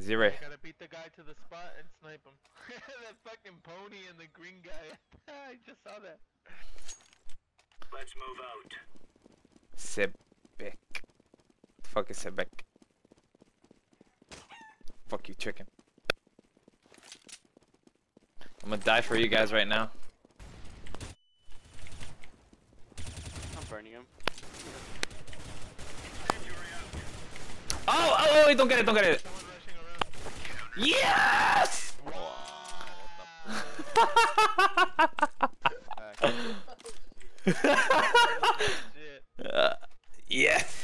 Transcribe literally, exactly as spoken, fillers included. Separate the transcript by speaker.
Speaker 1: Zero.
Speaker 2: Gotta beat the guy to the spot and snipe him. That fucking pony and the green guy. I just saw that.
Speaker 3: Let's move out.
Speaker 1: Sebek. Fuck is Sebek? Fuck you, chicken. I'm gonna die for you guys right now.
Speaker 4: I'm burning him.
Speaker 1: Oh, oh, oh, don't get it, don't get it. Yes! uh, yes.